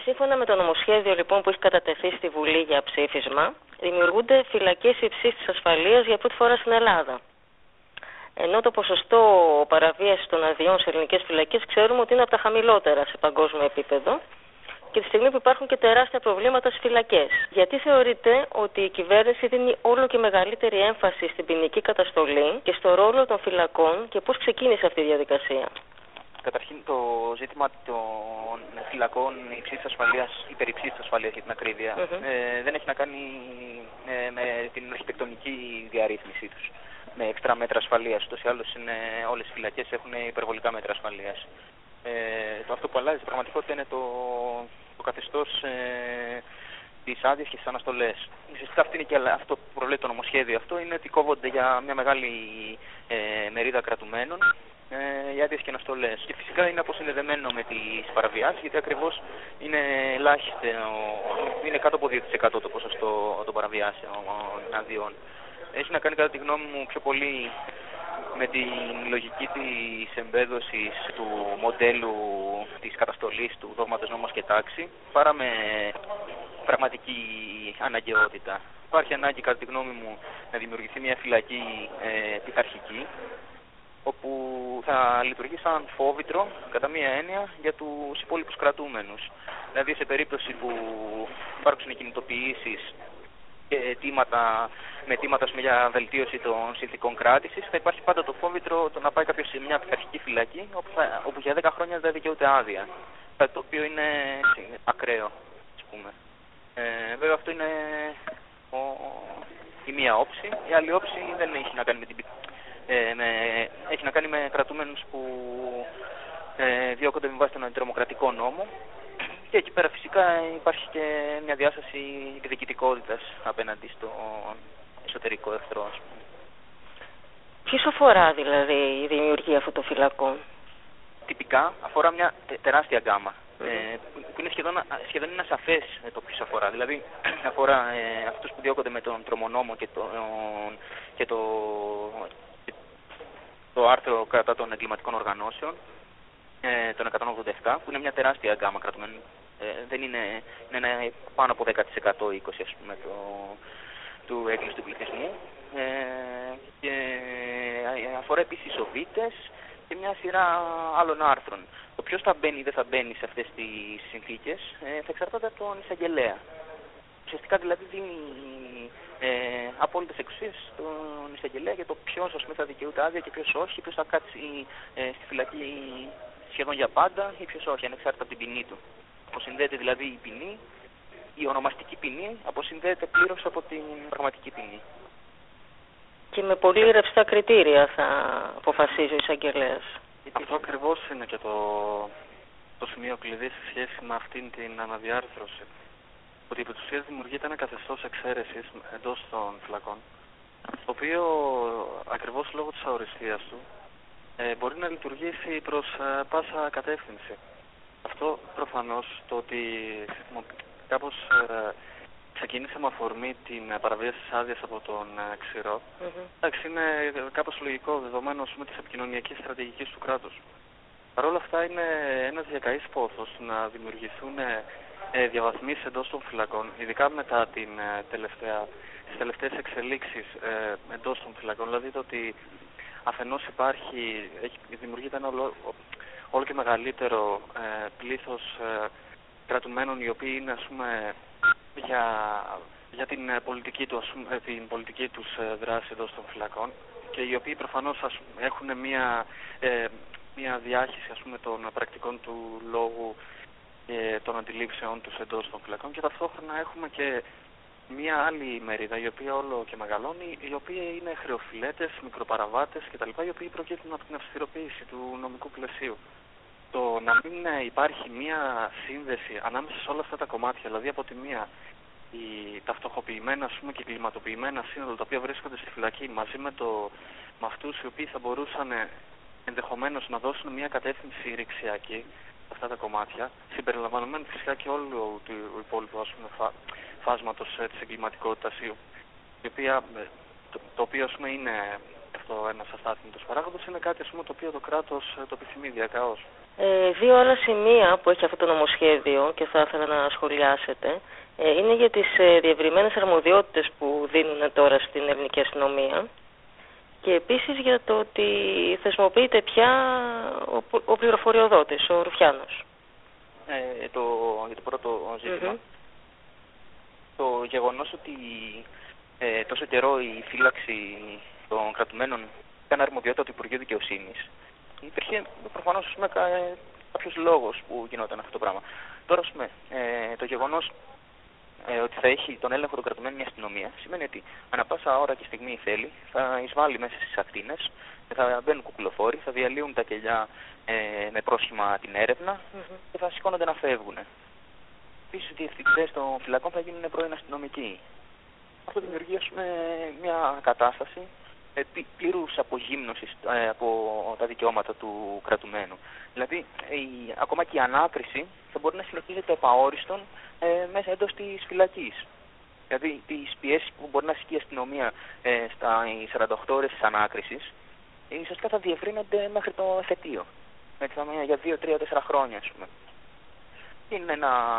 Σύμφωνα με το νομοσχέδιο λοιπόν που έχει κατατεθεί στη Βουλή για ψήφισμα, δημιουργούνται φυλακές υψίστης ασφαλείας για πρώτη φορά στην Ελλάδα. Ενώ το ποσοστό παραβίασης των αδειών σε ελληνικές φυλακές ξέρουμε ότι είναι από τα χαμηλότερα σε παγκόσμιο επίπεδο και τη στιγμή που υπάρχουν και τεράστια προβλήματα στις φυλακές. Γιατί θεωρείτε ότι η κυβέρνηση δίνει όλο και μεγαλύτερη έμφαση στην ποινική καταστολή και στο ρόλο των φυλακών και πώς ξεκίνησε αυτή η διαδικασία? Καταρχήν, το ζήτημα των φυλακών υψίστης ασφαλείας, υπερυψίστης ασφαλείας για την ακρίβεια, δεν έχει να κάνει με την αρχιτεκτονική διαρρύθμιση τους, με έξτρα μέτρα ασφαλείας. Ούτως ή άλλως όλες οι φυλακές έχουν υπερβολικά μέτρα ασφαλείας. Αυτό που αλλάζει στην πραγματικότητα είναι το καθεστώς της άδειας και στις αναστολές. Ουσιαστικά αυτή είναι και αυτό που προβλέπει το νομοσχέδιο αυτό, είναι ότι κόβονται για μια μεγάλη μερίδα κρατουμένων οι άδειες και αναστολές. Και φυσικά είναι αποσυνδεδεμένο με τις παραβιάσεις, γιατί ακριβώς είναι ελάχιστο, είναι κάτω από 2% το ποσοστό των παραβιάσεων αδειών. Έχει να κάνει κατά τη γνώμη μου πιο πολύ με την λογική της εμπέδωσης του μοντέλου της καταστολής του δόγματος νόμος και τάξη, παρά με πραγματική αναγκαιότητα. Υπάρχει ανάγκη κατά τη γνώμη μου να δημιουργηθεί μια φυλακή πειθαρχική, όπου θα λειτουργεί σαν φόβητρο, κατά μία έννοια, για τους υπόλοιπους κρατούμενους. Δηλαδή, σε περίπτωση που υπάρξουν κινητοποιήσεις και αιτήματα για βελτίωση των συνθηκών κράτησης, θα υπάρχει πάντα το φόβητρο το να πάει κάποιος σε μια πειθαρχική φυλακή, όπου για 10 χρόνια δεν δικαιούται άδεια. Κάτι το οποίο είναι ακραίο, ας πούμε. Βέβαια, αυτό είναι η μία όψη. Η άλλη όψη δεν έχει να κάνει με την έχει να κάνει με κρατούμενους που διώκονται με βάση τον αντιτρομοκρατικό νόμο, και εκεί πέρα φυσικά υπάρχει και μια διάσταση εκδικητικότητας απέναντι στον εσωτερικό εχθρό, ας πούμε. Ποιους αφορά δηλαδή η δημιουργία αυτών των φυλακών? Τυπικά αφορά μια τεράστια γκάμα, που είναι σχεδόν είναι ασαφές το ποιους αφορά. Δηλαδή αφορά αυτούς που διώκονται με τον τρομονόμο και το άρθρο κατά των εγκληματικών οργανώσεων, τον 187, που είναι μια τεράστια γκάμα κρατουμένων. Δεν είναι πάνω από 10% 20% ας πούμε του έγκλειστου πληθυσμού, και αφορά επίσης οβίτες και μια σειρά άλλων άρθρων. Το ποιος θα μπαίνει ή δεν θα μπαίνει σε αυτές τις συνθήκες θα εξαρτάται από τον εισαγγελέα. Ουσιαστικά δηλαδή δίνει απόλυτες εξουσίες στον εισαγγελέα για το ποιος θα δικαιούται άδεια και ποιος όχι, ποιος θα κάτσει στη φυλακή σχεδόν για πάντα ή ποιος όχι, ανεξάρτητα από την ποινή του. Αποσυνδέεται δηλαδή η ποινή, η ονομαστική ποινή αποσυνδέεται πλήρως από την πραγματική ποινή. Και με πολύ ρευστά κριτήρια θα αποφασίζει ο εισαγγελέας. Αυτό ακριβώς είναι και το σημείο κλειδί σε σχέση με αυτήν την αναδιάρθρωση. Ότι επί της ουσίας δημιουργείται ένα καθεστώς εξαίρεσης εντός των φυλακών, το οποίο ακριβώς λόγω της αοριστείας του μπορεί να λειτουργήσει προς πάσα κατεύθυνση. Αυτό προφανώς το ότι κάπως ξεκίνησε με αφορμή την παραβίαση της άδειας από τον ξηρό, εντάξει, είναι κάπως λογικό δεδομένο με της επικοινωνιακής στρατηγικής του κράτους. Παρ' όλα αυτά είναι ένας διακαής πόθος να δημιουργηθούν διαβαθμίσεις εντός των φυλακών, ειδικά μετά τις τελευταίες εξελίξεις εντός των φυλακών. Δηλαδή το ότι αφενός δημιουργείται ένα όλο και μεγαλύτερο πλήθος κρατουμένων, οι οποίοι είναι, ας πούμε, για την πολιτική τους δράση εντός των φυλακών, και οι οποίοι προφανώς έχουν μια διάχυση, ας πούμε, των πρακτικών του λόγου και των αντιλήψεών τους εντός των φυλακών, και ταυτόχρονα έχουμε και μια άλλη μερίδα η οποία όλο και μεγαλώνει, οι οποίοι είναι χρεοφυλέτες, μικροπαραβάτες κτλ., οι οποίοι προκύπτουν από την αυστηροποίηση του νομικού πλαισίου. Το να μην υπάρχει μια σύνδεση ανάμεσα σε όλα αυτά τα κομμάτια, δηλαδή από τη μία τα φτωχοποιημένα, ας πούμε, και κλιματοποιημένα σύνολα τα οποία βρίσκονται στη φυλακή, μαζί με αυτούς οι οποίοι θα μπορούσαν ενδεχομένως να δώσουν μια κατεύθυνση ρηξιακή σε αυτά τα κομμάτια, συμπεριλαμβανομένου φυσικά και όλου του υπόλοιπου, ας πούμε, φάσματος της εγκληματικότητας, το οποίο, ας πούμε, είναι αυτό ένας αστάθμητος παράγοντας, είναι κάτι, ας πούμε, το οποίο το κράτος το επιθυμεί διακαώς. Δύο άλλα σημεία που έχει αυτό το νομοσχέδιο και θα ήθελα να σχολιάσετε είναι για τις διευρυμένες αρμοδιότητες που δίνουν τώρα στην ελληνική αστυνομία και επίσης για το ότι θεσμοποιείται πια ο πληροφοριοδότης, ο Ρουφιάνος. Για το πρώτο ζήτημα, το γεγονός ότι τόσο καιρό η φύλαξη των κρατουμένων ήταν αρμοδιότητα του Υπουργείου Δικαιοσύνης, υπήρχε προφανώς κάποιος λόγος που γινόταν αυτό το πράγμα. Τώρα, το γεγονός ότι θα έχει τον έλεγχο των κρατουμένων η αστυνομία σημαίνει ότι ανά πάσα ώρα και στιγμή θέλει θα εισβάλλει μέσα στις ακτίνες, θα μπαίνουν κουκουλοφόροι, θα διαλύουν τα κελιά με πρόσχημα την έρευνα και θα σηκώνονται να φεύγουν. Επίσης, οι διευθυντές των φυλακών θα γίνουν πρώην αστυνομικοί. Αυτό δημιουργεί μια κατάσταση πλήρους απογύμνωσης από τα δικαιώματα του κρατουμένου. Δηλαδή, ακόμα και η ανάκριση θα μπορεί να συνεχίζεται επαόριστον μέσα εντός της φυλακής. Δηλαδή, τις πιέσεις που μπορεί να ασκεί η αστυνομία στα 48 ώρες της ανάκρισης, ουσιαστικά θα διευρύνονται μέχρι το εφετείο. Για 2, 3, 4 χρόνια, ας πούμε. Είναι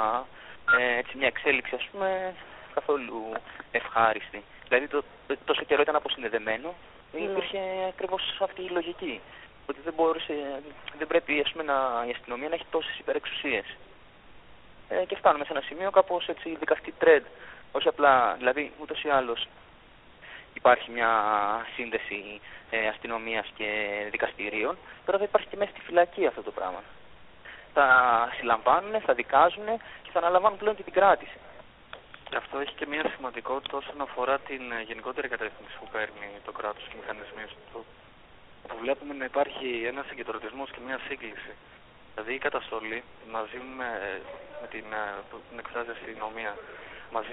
μια εξέλιξη, ας πούμε, καθόλου ευχάριστη. Δηλαδή, τόσο καιρό ήταν αποσυνδεδεμένο, υπήρχε ακριβώς αυτή η λογική. Ότι δεν πρέπει, ας πούμε, η αστυνομία να έχει τόσες υπερεξουσίες. Και φτάνουμε σε ένα σημείο κάπως έτσι δικαστή τρέντ. Όχι απλά, δηλαδή, ούτως ή άλλως υπάρχει μια σύνδεση αστυνομίας και δικαστηρίων. Τώρα δεν υπάρχει και μέσα στη φυλακή αυτό το πράγμα. Θα συλλαμβάνουν, θα δικάζουν και θα αναλαμβάνουν πλέον και την κράτηση. Αυτό έχει και μια σημαντικότητα όσον αφορά την γενικότερη κατεύθυνση που παίρνει το κράτος και οι μηχανισμοί του. Που βλέπουμε να υπάρχει ένας συγκεντρωτισμός και μια σύγκληση. Δηλαδή η καταστολή μαζί με την εκφράζει αστυνομία, μαζί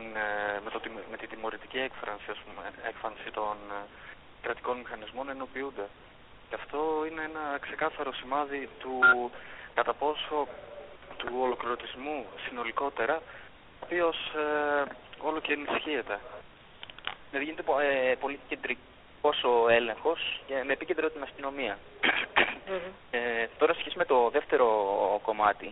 με την τιμωρητική έκφανση των κρατικών μηχανισμών ενοποιούνται. Και αυτό είναι ένα ξεκάθαρο σημάδι του κατά πόσο του ολοκληρωτισμού συνολικότερα, ο οποίος όλο και ενισχύεται. Δηλαδή γίνεται πολύ κεντρικός ο έλεγχος και με επίκεντρο την αστυνομία. Τώρα σχέση με το δεύτερο κομμάτι,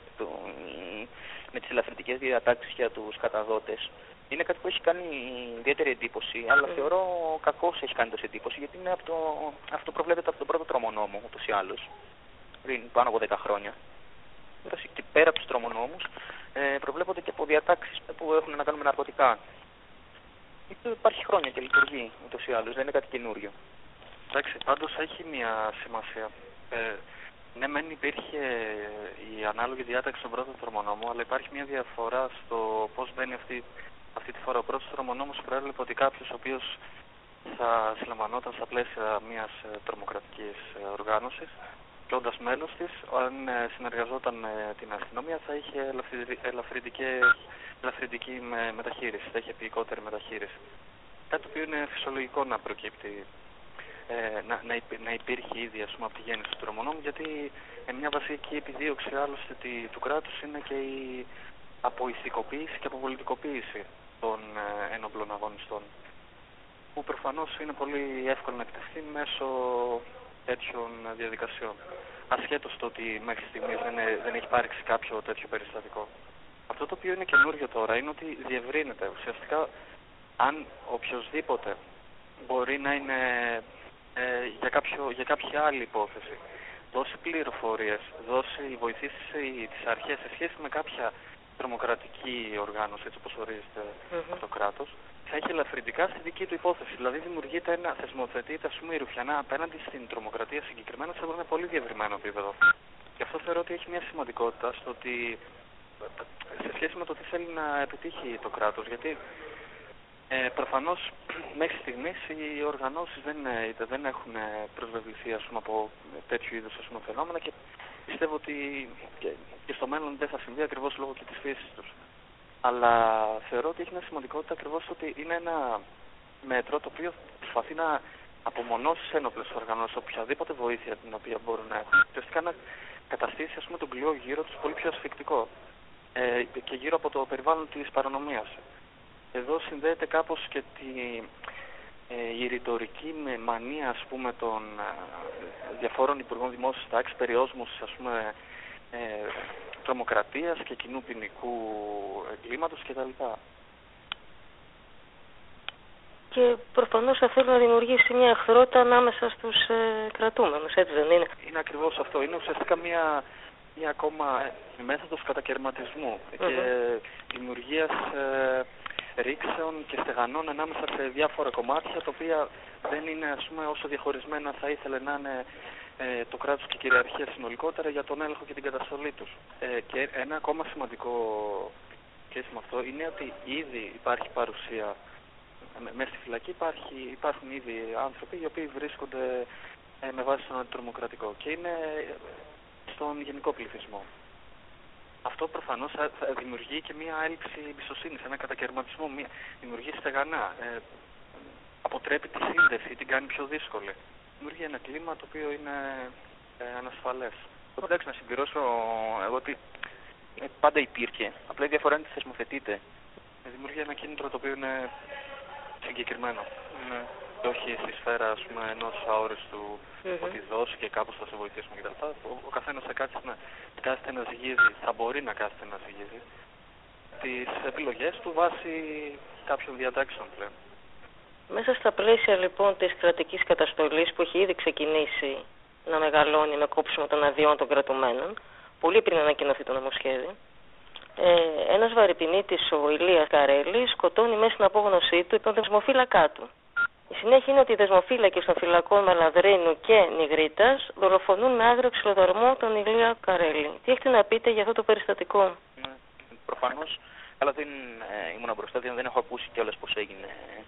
με τις ελαφρυντικές διατάξεις για τους καταδότες, είναι κάτι που έχει κάνει ιδιαίτερη εντύπωση, αλλά θεωρώ κακώς έχει κάνει τόση εντύπωση, γιατί είναι αυτό προβλέπεται από τον πρώτο τρομονόμο, ούτως ή άλλως, πριν πάνω από 10 χρόνια. Και πέρα από τους τρομονόμους, προβλέπονται και από διατάξεις που έχουν να κάνουν με ναρκωτικά. Υπάρχει χρόνια και λειτουργεί, ούτως ή άλλως, δεν είναι κάτι καινούριο. Εντάξει, πάντως έχει μια σημασία. Ναι, μεν υπήρχε η ανάλογη διάταξη στον πρώτο τρομονόμο, αλλά υπάρχει μια διαφορά στο πώς μπαίνει αυτή τη φορά. Ο πρώτος τρομονόμος προέβλεπε ότι κάποιος ο οποίος θα συλλαμβανόταν στα πλαίσια μιας τρομοκρατικής οργάνωσης και όντας μέλος της, αν συνεργαζόταν με την αστυνομία θα είχε ελαφρυντική μεταχείριση, θα είχε ποιικότερη μεταχείριση. Κάτι το οποίο είναι φυσιολογικό να προκύπτει, να υπήρχε ήδη, ας πούμε, από τη γέννηση του τρομονόμου, γιατί μια βασική επιδίωξη άλλωστε του κράτους είναι και η αποηθικοποίηση και αποπολιτικοποίηση των ένοπλων αγωνιστών, που προφανώς είναι πολύ εύκολο να επιτευχθεί μέσω τέτοιων διαδικασιών, ασχέτως το ότι μέχρι στιγμής δεν έχει υπάρξει κάποιο τέτοιο περιστατικό. Αυτό το οποίο είναι καινούριο τώρα είναι ότι διευρύνεται. Ουσιαστικά, αν οποιοσδήποτε μπορεί να είναι για κάποια άλλη υπόθεση, δώσει πληροφορίες, βοηθήσει τις αρχές σε σχέση με κάποια τρομοκρατική οργάνωση, έτσι όπως ορίζεται από το κράτος, θα έχει ελαφρυντικά στη δική του υπόθεση. Δηλαδή δημιουργείται θεσμοθετείται, ας πούμε, η Ρουφιανά απέναντι στην τρομοκρατία συγκεκριμένα σε ένα πολύ διευρυμένο επίπεδο. Και αυτό θεωρώ ότι έχει μια σημαντικότητα στο ότι, σε σχέση με το τι θέλει να επιτύχει το κράτος. Γιατί προφανώς μέχρι στιγμής οι οργανώσεις δεν έχουν προσβεβληθεί, ας πούμε, από τέτοιου είδους, ας πούμε, φαινόμενα, και πιστεύω ότι και στο μέλλον δεν θα συμβεί ακριβώς λόγω και της φύσης τους. Αλλά θεωρώ ότι έχει μια σημαντικότητα ακριβώς ότι είναι ένα μέτρο το οποίο προσπαθεί να απομονώσει τις ένοπλες οργανώσεις οποιαδήποτε βοήθεια την οποία μπορούν να έχουν. Ουσιαστικά να καταστήσει, ας πούμε, τον κλειό γύρω τους πολύ πιο ασφικτικό και γύρω από το περιβάλλον της παρανομίας. Εδώ συνδέεται κάπως και η ρητορική με μανία, ας πούμε, των διαφόρων υπουργών δημόσιας τάξης περί όσμους, ας πούμε, τρομοκρατίας και κοινού ποινικού εγκλήματος κτλ. Και προφανώς θα θέλει να δημιουργήσει μια εχθρότητα ανάμεσα στους κρατούμενους, έτσι δεν είναι? Είναι ακριβώς αυτό. Είναι ουσιαστικά μια ακόμα μέθοδος κατακαιρματισμού και δημιουργίας ρήξεων και στεγανών ανάμεσα σε διάφορα κομμάτια, τα οποία δεν είναι, ας πούμε, όσο διαχωρισμένα θα ήθελε να είναι το κράτος και η κυριαρχία συνολικότερα για τον έλεγχο και την καταστολή τους. Και ένα ακόμα σημαντικό σχέση με αυτό είναι ότι ήδη υπάρχει παρουσία μέσα στη φυλακή, υπάρχουν ήδη άνθρωποι οι οποίοι βρίσκονται με βάση τον αντιτρομοκρατικό και είναι στον γενικό πληθυσμό. Αυτό προφανώς θα δημιουργεί και μια έλλειψη εμπιστοσύνης, ένα κατακαιρματισμό, δημιουργεί στεγανά, αποτρέπει τη σύνδεση, την κάνει πιο δύσκολη. Δημιουργεί ένα κλίμα το οποίο είναι ανασφαλές. Εντάξει, να συμπληρώσω εγώ ότι πάντα υπήρχε, απλά η διαφορά είναι ότι θεσμοθετείται. Δημιουργεί ένα κίνητρο το οποίο είναι συγκεκριμένο. Και όχι στη σφαίρα, ας πούμε, ενός αόριστου ότι δώσει και κάπως θα σε βοηθήσουμε κτλ. Ο καθένας θα κάθεται να ζυγίζει, θα μπορεί να κάθεται να ζυγίζει τις επιλογές του βάσει κάποιων διατάξεων πλέον. Μέσα στα πλαίσια λοιπόν της κρατικής καταστολής που έχει ήδη ξεκινήσει να μεγαλώνει με κόψιμο των αδειών των κρατουμένων, πολύ πριν ανακοινωθεί το νομοσχέδιο, ένας βαρυπινίτης, ο Ηλίας Καρέλης, σκοτώνει μέσα στην απόγνωσή του τον δεσμοφύλακά του. Η συνέχεια είναι ότι οι δεσμοφύλακες των φυλακών Μαλαδρίνου και Νιγρίτας δολοφονούν με άγριο ξυλοδαρμό τον Ηλία Καρέλη. Τι έχετε να πείτε για αυτό το περιστατικό? Προφανώς, αλλά δεν ήμουν μπροστά, δεν έχω ακούσει κιόλας πώς έγινε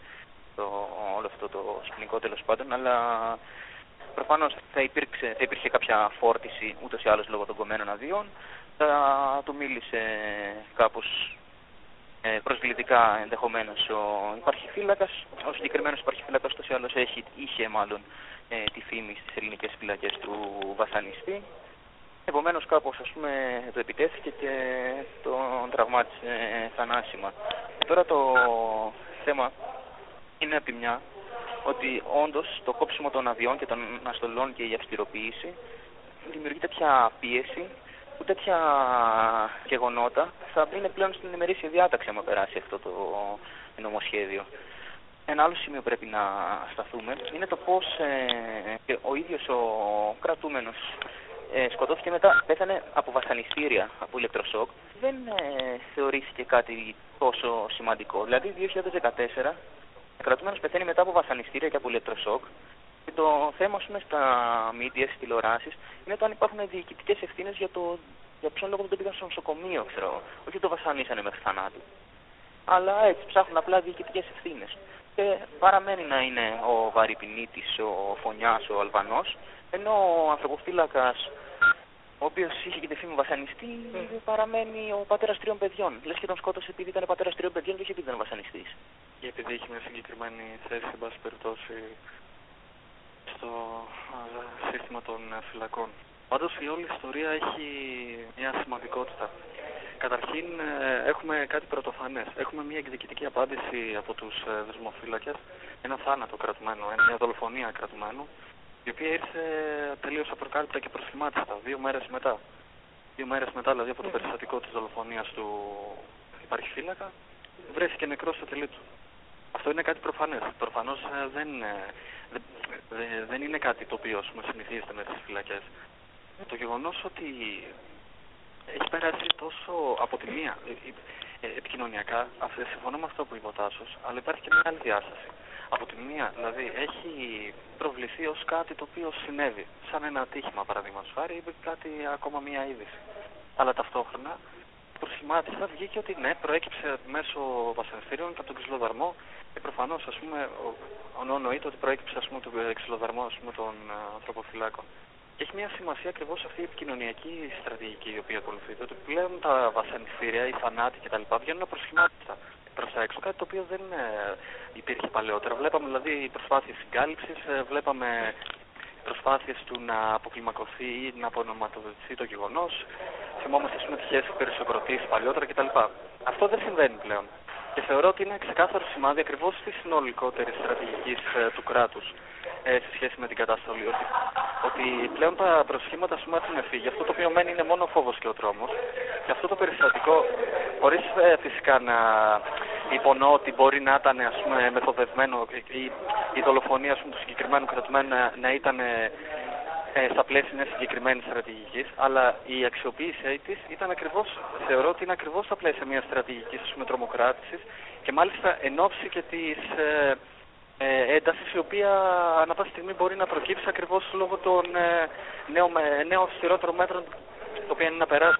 όλο αυτό το σκηνικό τέλος πάντων, αλλά προφανώς θα υπήρχε κάποια φόρτιση ούτως ή άλλως λόγω των κομμένων αδειών. Του μίλησε κάπως προσβλητικά ενδεχομένως ο υπαρχifύλακας. Ο συγκεκριμένος υπαρχifύλακας ούτως ή άλλως είχε μάλλον τη φήμη στις ελληνικές φυλακές του βασανιστή. Επομένως κάπως, ας πούμε, το επιτέθηκε και τον τραυμάτισε θανάσιμα. Τώρα το θέμα είναι από τη μια ότι όντως το κόψιμο των αδειών και των αστολών και η αυστηροποίηση δημιουργεί τέτοια πίεση που τέτοια γεγονότα θα είναι πλέον στην ημερήσια διάταξη άμα περάσει αυτό το νομοσχέδιο. Ένα άλλο σημείο πρέπει να σταθούμε είναι το πώς ο ίδιος ο κρατούμενος σκοτώθηκε μετά, πέθανε από βασανιστήρια, από ηλεκτροσόκ. Δεν θεωρήθηκε κάτι τόσο σημαντικό. Δηλαδή 2014 ο κρατούμενος πεθαίνει μετά από βασανιστήρια και από ηλεκτροσόκ. Και το θέμα, ας πούμε, στα media, στις τηλεοράσεις, είναι το αν υπάρχουν διοικητικές ευθύνες για ποιον λόγο δεν το πήγαν στο νοσοκομείο, ξέρω. Όχι το βασανίσανε μέχρι θανάτου. Αλλά έτσι ψάχνουν απλά διοικητικές ευθύνες. Και παραμένει να είναι ο βαρυπινίτης, ο φωνιάς, ο Αλβανός, ενώ ο ανθρωποφύλακας, ο οποίος είχε και τη φήμη βασανιστή, παραμένει ο πατέρας 3 παιδιών. Λες και τον σκότωσε επειδή ήταν πατέρας 3 παιδιών και όχι επειδή ήταν βασανιστής. Και επειδή έχει μια συγκεκριμένη θέση, εν πάση περιπτώσει, στο σύστημα των φυλακών. Πάντως η όλη ιστορία έχει μια σημαντικότητα. Καταρχήν έχουμε κάτι πρωτοφανές. Έχουμε μια εκδικητική απάντηση από τους δεσμοφύλακες, ένα θάνατο κρατουμένου, μια δολοφονία κρατουμένου, η οποία ήρθε τελείως απροκάλυπτα και προσχημάτιστα, 2 μέρες μετά. 2 μέρες μετά δηλαδή από το περιστατικό της δολοφονίας του υπαρχifύλακα, βρέθηκε νεκρός στο τελεί του. Αυτό είναι κάτι προφανές. Προφανώς δεν είναι κάτι το οποίο συνηθίζεται με τις φυλακές. Το γεγονός ότι έχει περάσει τόσο από τη μία επικοινωνιακά, συμφωνώ με αυτό που είπε ο Τάσος, αλλά υπάρχει και μια άλλη διάσταση. Από τη μία, δηλαδή, έχει προβληθεί ως κάτι το οποίο συνέβη, σαν ένα ατύχημα παραδείγματος χάρη, ή κάτι ακόμα μια είδηση. Αλλά ταυτόχρονα προσχημάτιστα βγήκε ότι ναι, προέκυψε μέσω βασανιστήριων και από τον ξυλοδαρμό και προφανώς, ας πούμε, ονοείται ότι προέκυψε, ας πούμε, τον ξυλοδαρμό, ας πούμε, των ανθρωποφυλάκων. Και έχει μια σημασία ακριβώς αυτή η επικοινωνιακή στρατηγική η οποία ακολουθείται, ότι πλέον τα βασανιστήρια, οι θανάτοι κτλ. Βγαίνουν προσχημάτιστα προς τα έξω, κάτι το οποίο δεν υπήρχε παλαιότερα. Βλέπαμε δηλαδή προσπάθειες συγκάλυψης, βλέπαμε προσπάθειες του να αποκλιμακωθεί ή να απονοματοδοτηθεί το γεγονός. Θυμόμαστε, ας πούμε, τυχαίες περισσοκροτήσεις παλιότερα κτλ. Αυτό δεν συμβαίνει πλέον. Και θεωρώ ότι είναι ξεκάθαρο σημάδι ακριβώς της συνολικότερης στρατηγικής του κράτους σε σχέση με την καταστολή. Ότι πλέον τα προσχήματα έχουν φύγει. Αυτό το οποίο μένει είναι μόνο ο φόβος και ο τρόμος. Και αυτό το περιστατικό, χωρίς φυσικά να υπονοώ ότι μπορεί να ήταν μεθοδευμένο η δολοφονία του συγκεκριμένου κρατουμένου να ήταν στα πλαίσια μιας συγκεκριμένης στρατηγικής, αλλά η αξιοποίησή της ήταν ακριβώς, θεωρώ ότι είναι ακριβώς στα πλαίσια μιας στρατηγικής τρομοκράτησης και μάλιστα εν ώψη και της έντασης η οποία ανά πάσα στιγμή μπορεί να προκύψει ακριβώς λόγω των νέων αυστηρότερων μέτρων τα οποία είναι να περάσουν.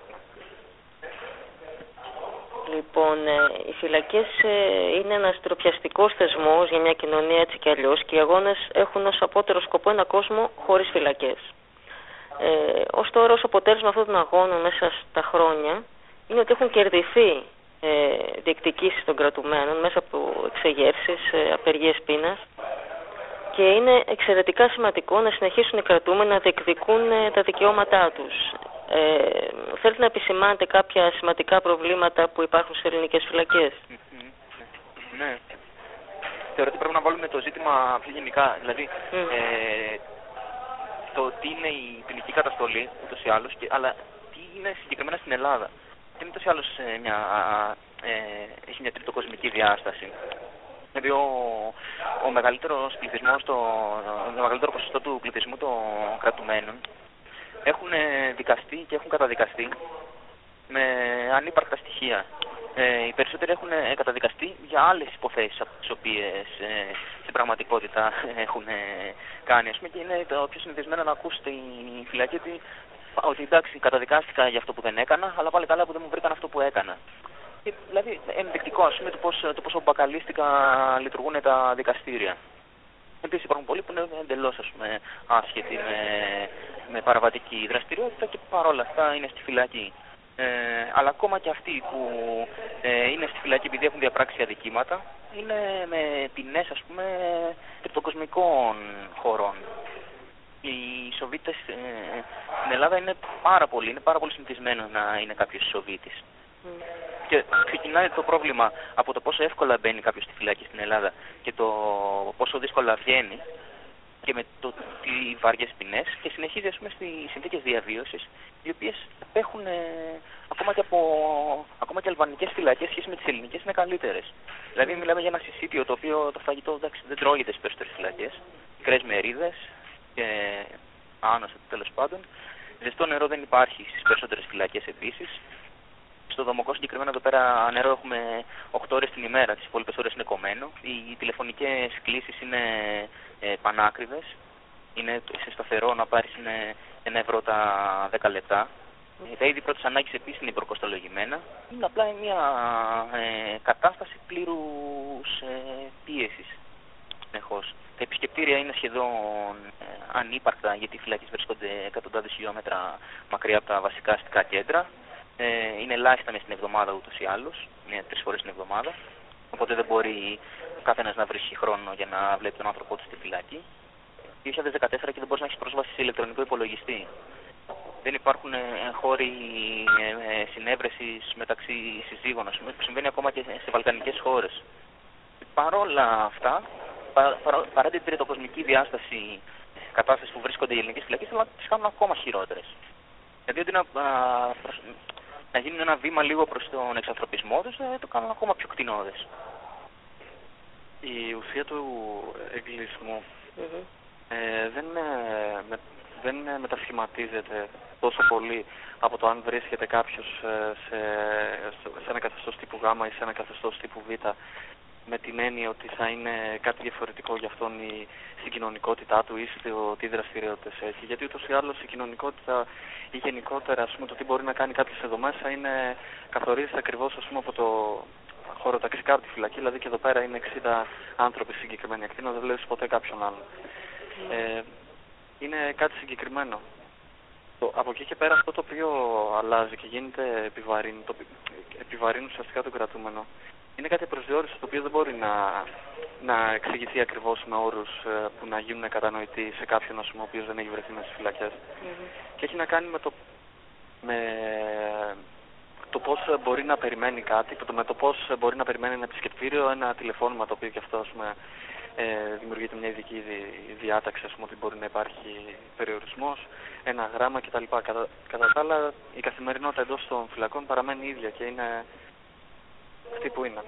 Λοιπόν, οι φυλακές είναι ένας ντροπιαστικός θεσμός για μια κοινωνία έτσι κι αλλιώς και οι αγώνες έχουν ως απότερο σκοπό ένα κόσμο χωρίς φυλακές. Ως τώρα, ως αποτέλεσμα αυτών των αγώνων μέσα στα χρόνια, είναι ότι έχουν κερδιθεί διεκδικήσεις των κρατουμένων μέσα από εξεγέρσεις, απεργίες πείνας και είναι εξαιρετικά σημαντικό να συνεχίσουν οι κρατούμενοι να διεκδικούν τα δικαιώματά τους. Θέλετε να επισημάνετε κάποια σημαντικά προβλήματα που υπάρχουν σε ελληνικές φυλακές? Ναι. Θεωρώ ότι πρέπει να βάλουμε το ζήτημα πιο γενικά. Δηλαδή, το τι είναι η ποινική καταστολή, ούτως ή άλλως, αλλά τι είναι συγκεκριμένα στην Ελλάδα. Είναι ούτως ή άλλως έχει μια τριτοκοσμική διάσταση. Δηλαδή, ο μεγαλύτερος πληθυσμός, το μεγαλύτερο ποσοστό του πληθυσμού των κρατουμένων έχουν δικαστεί και έχουν καταδικαστεί με ανύπαρκτα στοιχεία. Οι περισσότεροι έχουν καταδικαστεί για άλλες υποθέσεις από τις οποίες στην πραγματικότητα έχουν κάνει. Και είναι το πιο συνηθισμένο να ακούσετε η φυλακή ότι εντάξει, καταδικάστηκα για αυτό που δεν έκανα, αλλά πάλι καλά που δεν μου βρήκαν αυτό που έκανα. Δηλαδή, ενδεικτικό το πόσο μπακαλίστικα λειτουργούν τα δικαστήρια. Επίσης υπάρχουν πολλοί που είναι εντελώς άσχετοι με παραβατική δραστηριότητα και παρόλα αυτά είναι στη φυλακή. Αλλά ακόμα και αυτοί που είναι στη φυλακή επειδή έχουν διαπράξει αδικήματα είναι με ποινές τριτοκοσμικών χωρών. Οι Σοβίτες στην Ελλάδα είναι πάρα πολύ συνηθισμένο να είναι κάποιος Σοβίτης. Και ξεκινάει το πρόβλημα από το πόσο εύκολα μπαίνει κάποιος στη φυλακή στην Ελλάδα και το πόσο δύσκολα βγαίνει και με τι βαριές ποινές και συνεχίζει στις συνθήκες διαβίωσης οι οποίες απέχουν ακόμα και αλβανικές φυλακές σχέση με τις ελληνικές είναι καλύτερες. Δηλαδή μιλάμε για ένα συσίτιο το οποίο το φαγητό δεν τρώγεται στις περισσότερες φυλακές, μικρές μερίδες και άνωσα τέλος πάντων. Ζεστό νερό δεν υπάρχει στις περισσότερες φυλακές επίσης. Στο Δομοκό συγκεκριμένα εδώ πέρα νερό έχουμε 8 ώρες την ημέρα, τις υπόλοιπες ώρες είναι κομμένο. Οι τηλεφωνικές κλήσεις είναι πανάκριβες. Είναι σταθερό να πάρεις 1 ευρώ τα 10 λεπτά. Τα είδη πρώτης ανάγκης επίσης είναι υπερκοστολογημένα. Είναι απλά μια κατάσταση πλήρους πίεσης συνεχώς. Τα επισκεπτήρια είναι σχεδόν ανύπαρκτα γιατί οι φυλακές βρίσκονται εκατοντάδες χιλιόμετρα μακριά από τα βασικά αστικά κέντρα. Είναι ελάχιστα μέσα στην εβδομάδα ούτως ή άλλως, 3 φορές την εβδομάδα. Οπότε δεν μπορεί ο καθένας να βρίσκει χρόνο για να βλέπει τον άνθρωπό του στη φυλακή. 2014 και δεν μπορείς να έχεις πρόσβαση σε ηλεκτρονικό υπολογιστή. Δεν υπάρχουν χώροι συνέβρεσης μεταξύ συζύγων, που συμβαίνει ακόμα και σε βαλκανικές χώρες. Παρόλα αυτά, παρά την τριτοκοσμική διάσταση κατάσταση που βρίσκονται οι ελληνικές φυλακές, αλλά τις κάνουν ακόμα χειρότερες. Δηλαδή ότι να γίνουν ένα βήμα λίγο προς τον εξανθρωπισμό τους, το κάνουν ακόμα πιο κτηνώδες. Η ουσία του εγκλισμού δεν μετασχηματίζεται τόσο πολύ από το αν βρίσκεται κάποιος σε ένα καθεστώς τύπου Γ ή σε ένα καθεστώς τύπου Β, με την έννοια ότι θα είναι κάτι διαφορετικό για αυτόν η συγκοινωνικότητά του ή τι δραστηριότητες έχει. Γιατί ούτως ή άλλως η κοινωνικότητα ή γενικότερα το τι μπορεί να κάνει κάποιος εδώ μέσα καθορίζεται ακριβώς από το χωροταξικά από τη φυλακή. Δηλαδή και εδώ πέρα είναι 60 άνθρωποι συγκεκριμένοι ακτίνα, δεν βλέπεις ποτέ κάποιον άλλον. Είναι κάτι συγκεκριμένο. Από εκεί και πέρα αυτό το οποίο αλλάζει και γίνεται επιβαρύνει ουσιαστικά τον κρατούμενο. Είναι κάτι απροσδιόριστο το οποίο δεν μπορεί να εξηγηθεί ακριβώς με όρους που να γίνουν κατανοητοί σε κάποιον ο οποίος δεν έχει βρεθεί μέσα στις φυλακές. Και έχει να κάνει το πώς μπορεί να περιμένει κάτι, με το πώς μπορεί να περιμένει ένα επισκεπτήριο, ένα τηλεφώνημα το οποίο και αυτό, ας πούμε, δημιουργείται μια ειδική διάταξη, ας πούμε, ότι μπορεί να υπάρχει περιορισμός, ένα γράμμα κτλ. Κατά τα άλλα, η καθημερινότητα εντός των φυλακών παραμένει ίδια και είναι αυτή που είναι.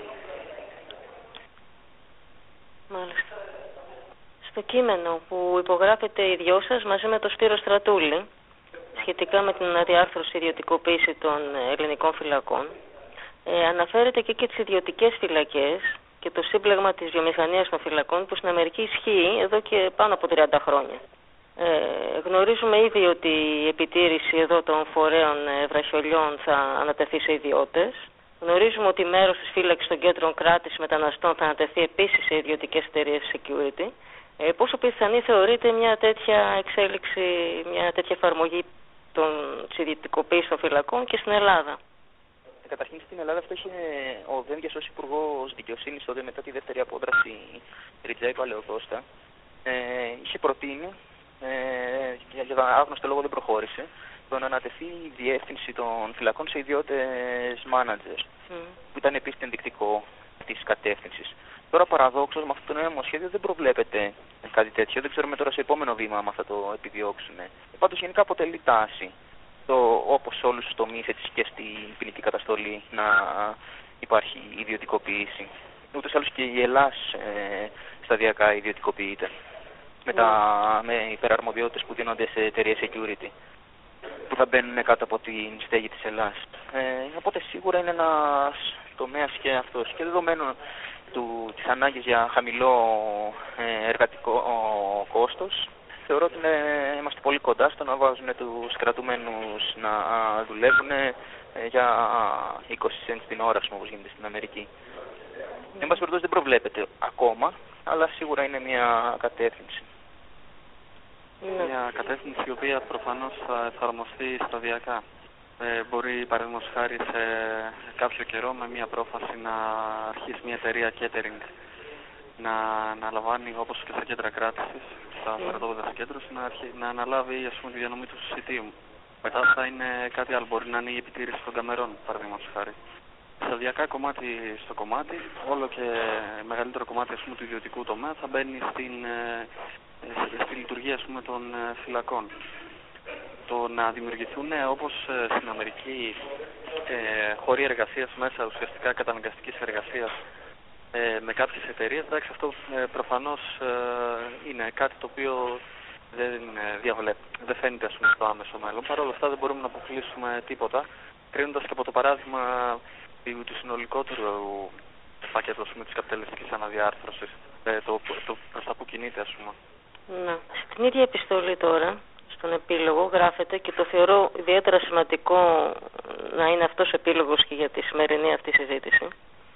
Μάλιστα. Στο κείμενο που υπογράφετε οι δυο σας μαζί με τον Σπύρο Στρατούλη σχετικά με την αναδιάρθρωση ιδιωτικοποίηση των ελληνικών φυλακών, αναφέρεται και τις ιδιωτικές φυλακές και το σύμπλεγμα της βιομηχανίας των φυλακών που στην Αμερική ισχύει εδώ και πάνω από 30 χρόνια. Γνωρίζουμε ήδη ότι η επιτήρηση εδώ των φορέων βραχιολιών θα ανατεθεί σε ιδιώτες. Γνωρίζουμε ότι μέρος της φύλαξης των κέντρων κράτησης μεταναστών θα ανατεθεί επίσης σε ιδιωτικές εταιρείες security. Πόσο πιθανή θεωρείται μια τέτοια εξέλιξη, μια τέτοια εφαρμογή της ιδιωτικοποίησης των φυλακών και στην Ελλάδα? Καταρχήν στην Ελλάδα αυτό είχε ο Δένδιας ως Υπουργός Δικαιοσύνης τότε μετά τη δεύτερη απόδραση Ριτζάη Παλαιοκώστα. Είχε προτείνει, για άγνωστο λόγο δεν προχώρησε, το να ανατεθεί η διεύθυνση των φυλακών σε ιδιώτες μάνατζερ, που ήταν επίσης ενδεικτικό της κατεύθυνσης. Τώρα παραδόξως με αυτό το νέο νομοσχέδιο δεν προβλέπεται κάτι τέτοιο. Δεν ξέρουμε τώρα σε επόμενο βήμα αν θα το επιδιώξουν. Πάντως γενικά αποτελεί τάση, όπως σε όλους τους τομείς έτσι και στην ποινική καταστολή, να υπάρχει ιδιωτικοποίηση. Ούτως ή άλλως και η Ελλάς σταδιακά ιδιωτικοποιείται με υπεραρμοδιότητες που δίνονται σε εταιρείες security που θα μπαίνουν κάτω από την στέγη της Ελλάς. Οπότε σίγουρα είναι ένας τομέας και αυτός. Και δεδομένου της ανάγκης για χαμηλό εργατικό κόστος, θεωρώ ότι είμαστε πολύ κοντά στο να βάζουν τους κρατουμένους να δουλεύουν για 20 cents την ώρα, όπως γίνεται στην Αμερική. Εν πάση περιπτώσει δεν προβλέπεται ακόμα, αλλά σίγουρα είναι μια κατεύθυνση. Μια κατεύθυνση η οποία προφανώς θα εφαρμοστεί σταδιακά. Μπορεί παραδείγματος χάρη σε κάποιο καιρό με μια πρόφαση να αρχίσει μια εταιρεία catering να λαμβάνει, όπως και στα κέντρα κράτησης, στα στρατόπεδα συγκέντρωση, να αναλάβει, ας πούμε, τη διανομή του συσιτίου. Μετά θα είναι κάτι άλλο, μπορεί να είναι η επιτήρηση των καμερών, παραδείγματος χάρη. Σταδιακά κομμάτι στο κομμάτι, όλο και μεγαλύτερο κομμάτι, ας πούμε, του ιδιωτικού τομέα θα μπαίνει στη λειτουργία, ας πούμε, των φυλακών. Το να δημιουργηθούν, όπως στην Αμερική, χώροι εργασίας μέσα, ουσιαστικά καταναγκαστικής εργασίας, με κάποιες εταιρείες, εντάξει, αυτό προφανώς είναι κάτι το οποίο δεν φαίνεται, ας πούμε, στο άμεσο μέλλον. Παρ' όλα αυτά δεν μπορούμε να αποκλείσουμε τίποτα, κρίνοντας και από το παράδειγμα του συνολικότερου πακέτου της καπιταλιστικής αναδιάρθρωσης, προς τα που κινείται, ας πούμε. Ναι. Στην ίδια επιστολή τώρα, στον επίλογο, γράφεται, και το θεωρώ ιδιαίτερα σημαντικό να είναι αυτός ο επίλογος και για τη σημερινή αυτή συζήτηση,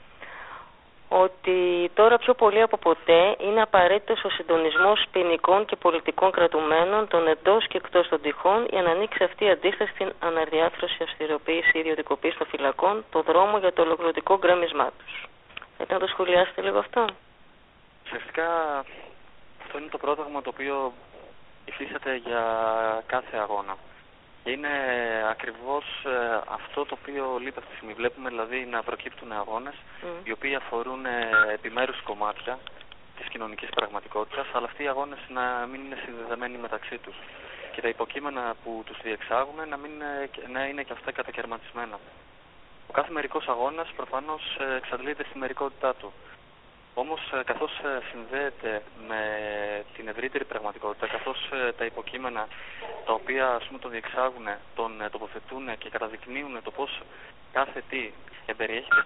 ότι τώρα πιο πολύ από ποτέ είναι απαραίτητος ο συντονισμός ποινικών και πολιτικών κρατουμένων των εντός και εκτός των τυχών για να ανοίξει αυτή η αντίσταση στην αναδιάρθρωση, αυστηροποίηση, ιδιωτικοποίηση των φυλακών, το δρόμο για το ολοκληρωτικό γκρέμισμά τους. Θέλετε να το σχολιάσετε λίγο αυτό? Ουσιαστικά αυτό είναι το πρόταγμα το οποίο υφίσταται για κάθε αγώνα. Και είναι ακριβώς αυτό το οποίο λείπει αυτή τη στιγμή. Βλέπουμε δηλαδή να προκύπτουν αγώνες οι οποίοι αφορούν επιμέρους κομμάτια της κοινωνικής πραγματικότητας, αλλά αυτοί οι αγώνες να μην είναι συνδεδεμένοι μεταξύ τους. Και τα υποκείμενα που τους διεξάγουν να είναι και αυτά κατακαιρματισμένα. Ο κάθε μερικός αγώνας προφανώς εξαντλείται στη μερικότητά του. Όμως καθώς συνδέεται με την ευρύτερη πραγματικότητα, καθώς τα υποκείμενα τα οποία, ας πούμε, το διεξάγουν, τον τοποθετούν και καταδεικνύουν το πώς κάθε τι εμπεριέχεται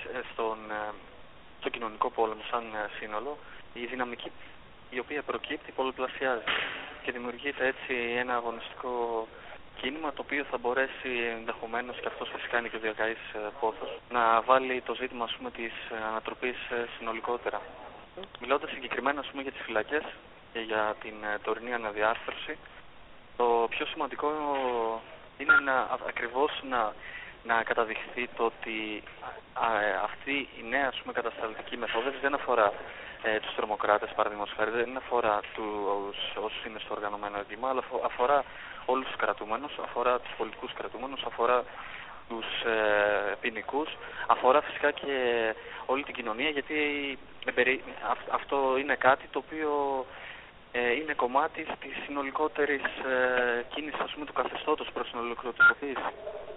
στο κοινωνικό πόλεμο σαν σύνολο, η δυναμική η οποία προκύπτει πολλαπλασιάζεται και δημιουργείται έτσι ένα αγωνιστικό κίνημα το οποίο θα μπορέσει ενδεχομένως, και αυτός φυσικά είναι και ο διακαής πόθος, να βάλει το ζήτημα, ας πούμε, της ανατροπής συνολικότερα. Μιλώντας συγκεκριμένα, ας πούμε, για τις φυλακές και για την τωρινή αναδιάρθρωση, το πιο σημαντικό είναι ακριβώς να καταδειχθεί το ότι αυτή η νέα, ας πούμε, κατασταλτική μεθόδευση δεν αφορά τους τρομοκράτες, παραδείγματος χάρη, δεν αφορά όσους είναι στο οργανωμένο έγκλημα, αλλά αφορά όλους τους κρατούμενους, αφορά τους πολιτικούς κρατούμενους, αφορά τους ποινικούς, αφορά φυσικά και όλη την κοινωνία, γιατί αυτό είναι κάτι το οποίο είναι κομμάτι της συνολικότερης κίνησης, ας πούμε, του καθεστώτος προς την ολοκληρωτικοποίηση.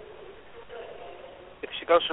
Φυσικά όσο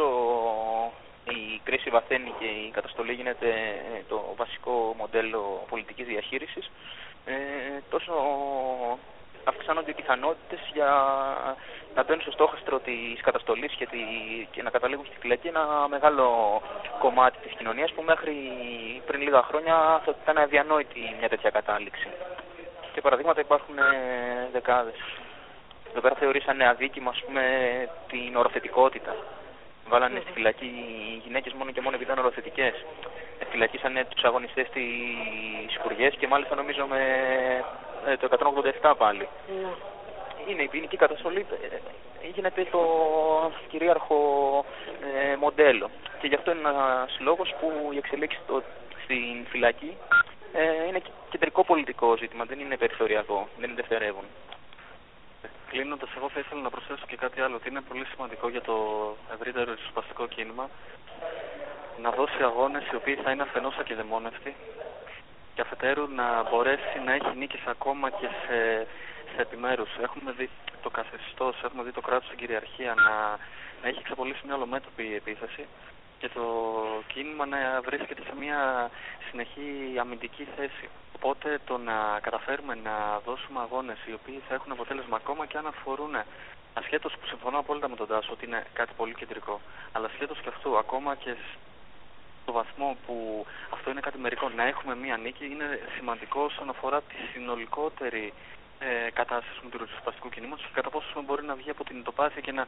η κρίση βαθαίνει και η καταστολή γίνεται το βασικό μοντέλο πολιτικής διαχείρισης, τόσο αυξάνονται οι πιθανότητες για να μπαίνουν στο στόχαστρο της καταστολής και να καταλήγουν στη φυλακή ένα μεγάλο κομμάτι της κοινωνίας που μέχρι πριν λίγα χρόνια θα ήταν αδιανόητη μια τέτοια κατάληξη. Και παραδείγματα υπάρχουν δεκάδες. Εδώ πέρα θεωρήσανε αδίκημα, ας πούμε, την οροθετικότητα. Βάλανε στη φυλακή γυναίκες μόνο και μόνο επειδή ήταν οροθετικές. Φυλακίσανε τους αγωνιστές στις Σκουριές και μάλιστα νομίζω με το 187 πάλι. Είναι η ποινική καταστολή, γίνεται το κυρίαρχο μοντέλο. Και γι' αυτό είναι ένας λόγος που η εξελίξη στην φυλακή είναι κεντρικό πολιτικό ζήτημα, δεν είναι περιθωριακό, δεν είναι δευτερεύον. Κλείνοντας, εγώ θα ήθελα να προσθέσω και κάτι άλλο, ότι είναι πολύ σημαντικό για το ευρύτερο ριζοσπαστικό κίνημα να δώσει αγώνες οι οποίοι θα είναι αφενός ακεδαιμόνευτοι και αφετέρου να μπορέσει να έχει νίκες ακόμα και σε επιμέρους. Έχουμε δει το καθεστώς, έχουμε δει το κράτος στην κυριαρχία να έχει εξαπολύσει μια ολομέτωπη επίθεση και το κίνημα να βρίσκεται σε μια συνεχή αμυντική θέση. Οπότε το να καταφέρουμε να δώσουμε αγώνες οι οποίοι θα έχουν αποτέλεσμα ακόμα και αν αφορούν, ασχέτως που συμφωνώ απόλυτα με τον Τάσο ότι είναι κάτι πολύ κεντρικό, αλλά ασχέτως και αυτού, ακόμα και στο βαθμό που αυτό είναι κάτι μερικό, να έχουμε μία νίκη είναι σημαντικό όσον αφορά τη συνολικότερη κατάσταση του ριζοσπαστικού κινήματος και κατά πόσο μπορεί να βγει από την ητοπάθεια και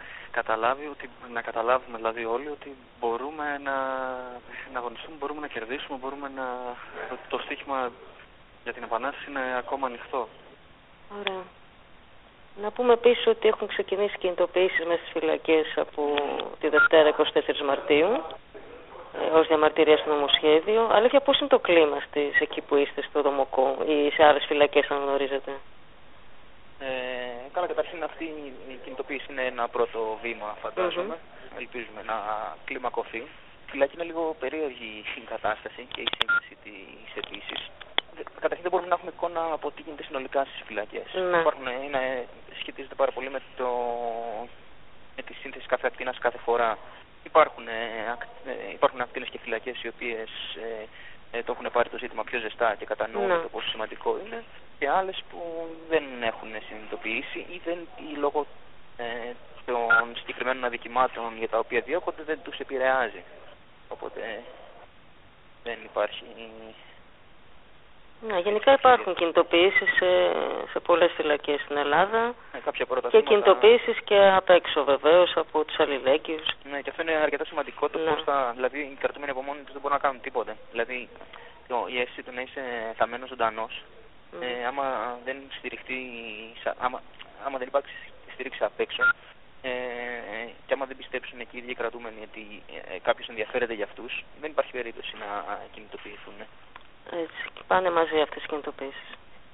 να καταλάβουμε δηλαδή όλοι ότι μπορούμε να αγωνιστούμε, μπορούμε να κερδίσουμε, το στίχημα για την επανάσταση είναι ακόμα ανοιχτό. Ωραία. Να πούμε επίσης ότι έχουν ξεκινήσει κινητοποιήσεις μέσα στις φυλακές από τη Δευτέρα 24 Μαρτίου ως διαμαρτυρία στο νομοσχέδιο. Αλήθεια, πώς είναι το κλίμα εκεί που είστε, στο Δομοκό ή σε άλλες φυλακές, αν γνωρίζετε? Καλά, καταρχήν αυτή η κινητοποίηση είναι ένα πρώτο βήμα, φαντάζομαι. Ελπίζουμε να κλιμακωθεί. Η φυλακή είναι λίγο περίεργη η κατάσταση και η σύνθεση της επίσης. Καταρχήν δεν μπορούμε να έχουμε εικόνα από τι γίνεται συνολικά στις φυλακές. Σχετίζεται πάρα πολύ με τη σύνθεση κάθε ακτίνας κάθε φορά. Υπάρχουν ακτίνες και φυλακές οι οποίες το έχουν πάρει το ζήτημα πιο ζεστά και κατανοούν το πόσο σημαντικό είναι, και άλλες που δεν έχουν συνειδητοποιήσει ή λόγω των συγκεκριμένων αδικημάτων για τα οποία διώκονται δεν τους επηρεάζει. Οπότε δεν υπάρχει... γενικά υπάρχουν κινητοποιήσεις σε πολλές φυλακές στην Ελλάδα και κινητοποιήσεις και απ' έξω βεβαίως από τους αλληλέγγυους. Ναι, και αυτό είναι αρκετά σημαντικό, το πώς δηλαδή οι κρατούμενοι από μόνοι τους δεν μπορούν να κάνουν τίποτε. Δηλαδή η αίσθηση του να είσαι θαμμένος ζωντανός, άμα δεν στηριχτεί, άμα δεν υπάρξει στήριξη απ' έξω, και άμα δεν πιστέψουν εκεί οι ίδιοι κρατούμενοι ότι κάποιος ενδιαφέρεται για αυτούς, δεν υπάρχει περίπτωση να κινητοποιηθούν. Έτσι, πάνε μαζί αυτές οι κινητοποιήσεις.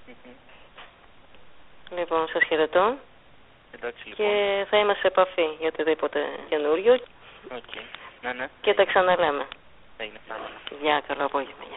Λοιπόν, σας χαιρετώ. Εντάξει, λοιπόν. Και θα είμαστε σε επαφή για οτιδήποτε καινούριο. Ναι. Και τα ξαναλέμε. Έγινε. Γεια, καλό απόγευμα.